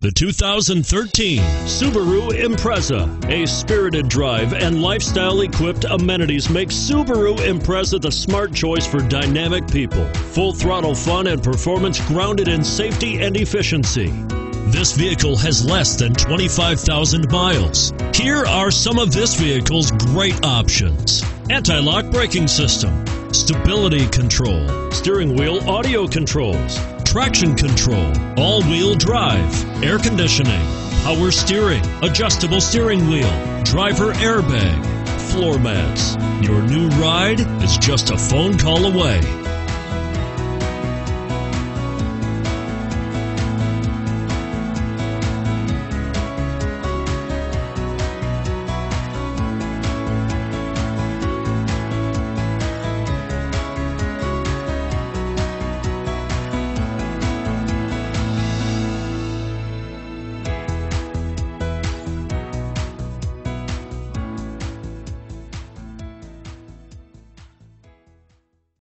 The 2013 Subaru Impreza. A spirited drive and lifestyle-equipped amenities make Subaru Impreza the smart choice for dynamic people. Full throttle fun and performance grounded in safety and efficiency. This vehicle has less than 25,000 miles. Here are some of this vehicle's great options: anti-lock braking system, stability control, steering wheel audio controls, traction control, all-wheel drive, air conditioning, power steering, adjustable steering wheel, driver airbag, floor mats. Your new ride is just a phone call away.